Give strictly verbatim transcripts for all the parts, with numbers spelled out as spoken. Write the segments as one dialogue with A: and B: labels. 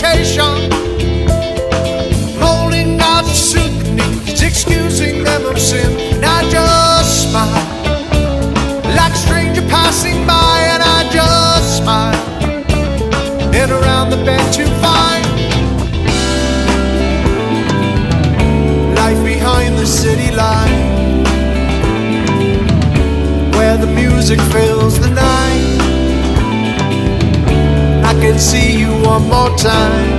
A: temptation, holding out to souvenirs, excusing them of sin. And I just smile, like a stranger passing by, and I just smile, and around the bend to find life behind the city line, where the music fills the night. I can see you one more time,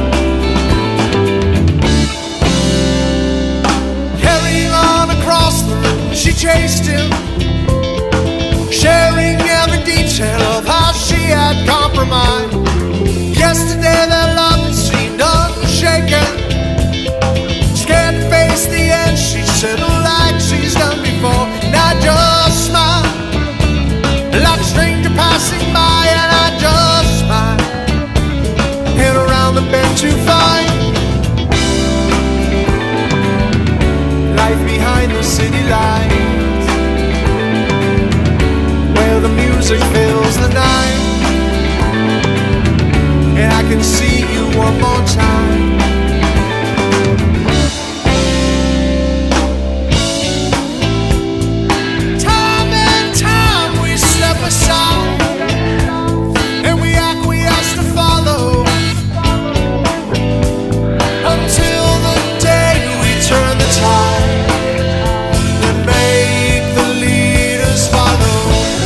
A: carrying on across the room. She chased him, sharing every detail of how she had compromised. Yesterday their love had seemed unshaken, scared to face the end. She said, like she's done before. And I just smile, like a stranger passing by, and I just smile, and around the bend to find life behind the city lights, where the music fills the night. And I can see you one more time. Time and time we step aside, and we acquiesce to follow, until the day we turn the tide and make the leaders follow.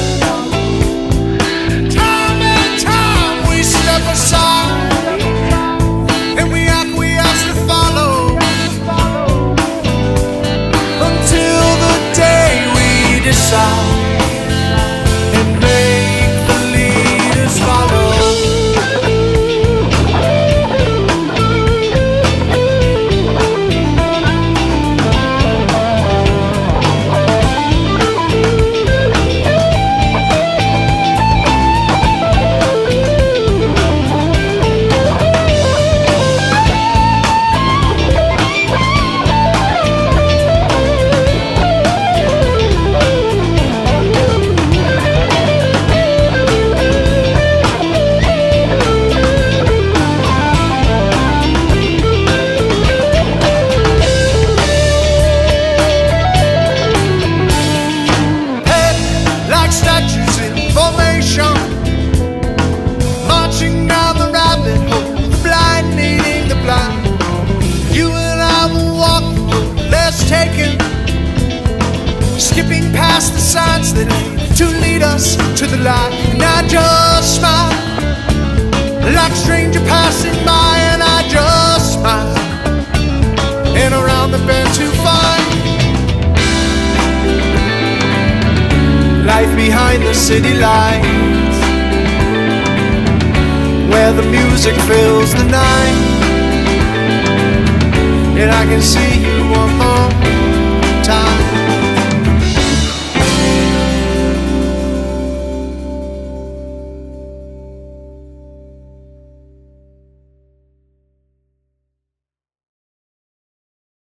A: Time and time we step aside, and we acquiesce to follow, until the day we decide and make the leaders follow. Statues in formation, marching down the rabbit hole, the blind leading the blind. You and I will walk the road less taken, skipping past the signs that aim to lead us to the light. And I just smile, like a stranger passing by, and I just smile, and around the bend to find life behind the city lights, where the music fills the night. And I can see you one more time.